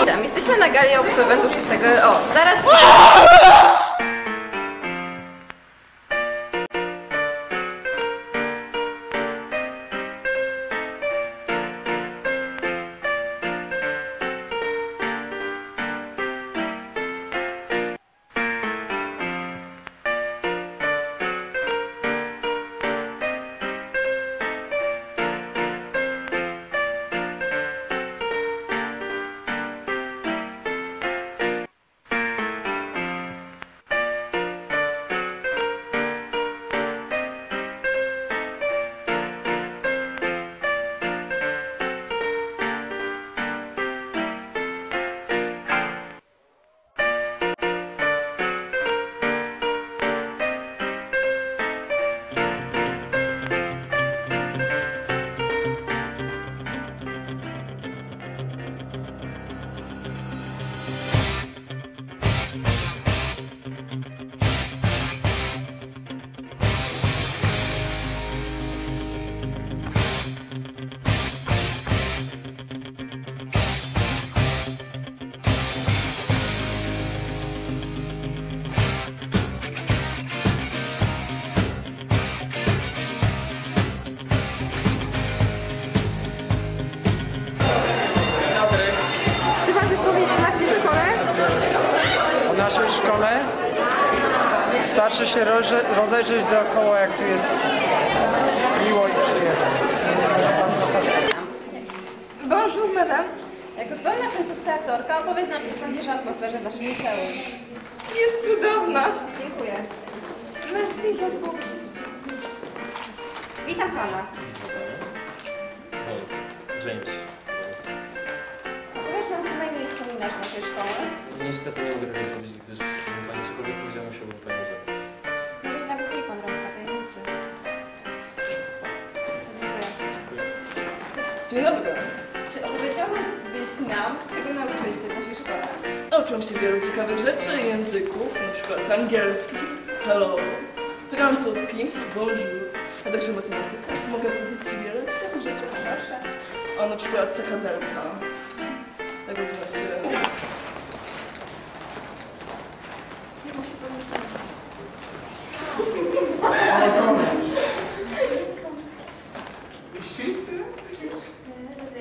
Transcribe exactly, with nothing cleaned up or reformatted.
Witam, jesteśmy na gali absolwentów szóstego. O, zaraz... O naszej szkole wystarczy się rozejrzeć dookoła, jak tu jest miło i przyjemnie. Bonjour, madame. Jako sławna francuska aktorka opowiedz nam, co sądzisz o atmosferze w naszym liceum. Jest cudowna. Dziękuję. Merci beaucoup. Witam pana. James. Opowiesz nam, co najmniej wspominasz z naszej szkoły? Niestety nie mogę tego powiedzieć, gdyż pani cokolwiek powiedziała, musiałbym panią zabrać. Może jednak wie pan rąbka tajemnicy. Dziękuję. Dzień dobry. Czy opowiedziałabyś nam, czego nauczyłeś się w naszej szkole? Nauczyłam się wielu ciekawych rzeczy, języków, na przykład angielski, hello, francuski, bonjour, a także matematyka. Mogę powiedzieć ci wiele ciekawych rzeczy. Proszę. O, na przykład taka delta. Równa się... Ścisty?